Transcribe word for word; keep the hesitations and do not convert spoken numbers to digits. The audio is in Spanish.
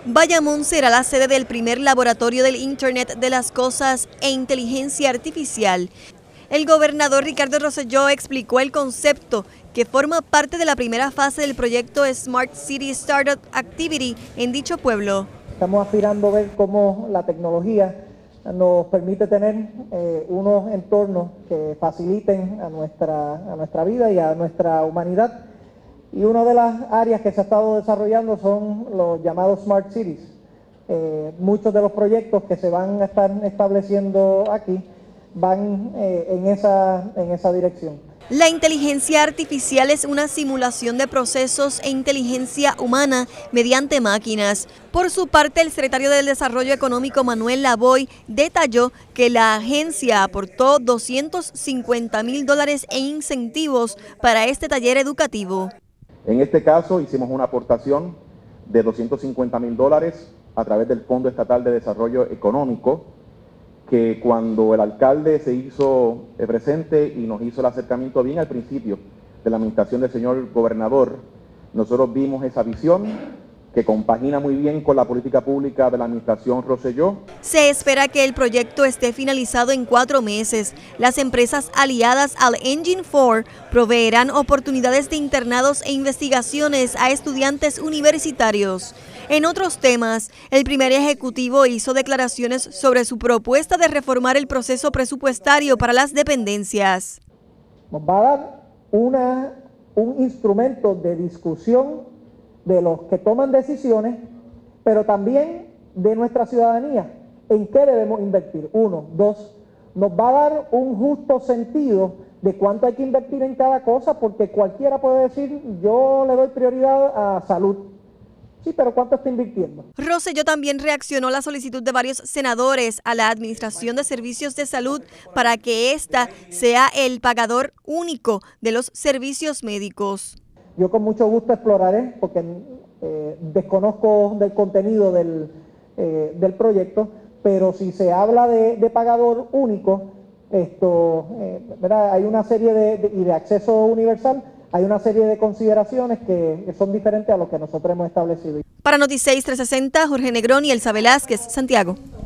Bayamón será la sede del primer laboratorio del Internet de las Cosas e Inteligencia Artificial. El gobernador Ricardo Rosselló explicó el concepto que forma parte de la primera fase del proyecto Smart City Startup Activity en dicho pueblo. Estamos aspirando a ver cómo la tecnología nos permite tener eh, unos entornos que faciliten a nuestra, a nuestra vida y a nuestra humanidad. Y una de las áreas que se ha estado desarrollando son los llamados Smart Cities. Eh, muchos de los proyectos que se van a estar estableciendo aquí van eh, en, esa, en esa dirección. La inteligencia artificial es una simulación de procesos e inteligencia humana mediante máquinas. Por su parte, el secretario del Desarrollo Económico, Manuel Lavoy, detalló que la agencia aportó doscientos cincuenta mil dólares en incentivos para este taller educativo. En este caso hicimos una aportación de doscientos cincuenta mil dólares a través del Fondo Estatal de Desarrollo Económico, que cuando el alcalde se hizo presente y nos hizo el acercamiento bien al principio de la administración del señor gobernador, nosotros vimos esa visión que compagina muy bien con la política pública de la administración Rosselló. Se espera que el proyecto esté finalizado en cuatro meses. Las empresas aliadas al Engine cuatro proveerán oportunidades de internados e investigaciones a estudiantes universitarios. En otros temas, el primer ejecutivo hizo declaraciones sobre su propuesta de reformar el proceso presupuestario para las dependencias. Nos va a dar una, un instrumento de discusión de los que toman decisiones, pero también de nuestra ciudadanía. ¿En qué debemos invertir? Uno. Dos, nos va a dar un justo sentido de cuánto hay que invertir en cada cosa, porque cualquiera puede decir, yo le doy prioridad a salud. Sí, pero ¿cuánto está invirtiendo? Rosselló también reaccionó a la solicitud de varios senadores a la Administración de Servicios de Salud para que ésta sea el pagador único de los servicios médicos. Yo con mucho gusto exploraré, porque eh, desconozco del contenido del, eh, del proyecto, pero si se habla de, de pagador único, esto, eh, ¿verdad? Hay una serie de, de, y de acceso universal, hay una serie de consideraciones que, que son diferentes a lo que nosotros hemos establecido. Para Noticias trescientos sesenta, Jorge Negrón y Elsa Velázquez, Santiago.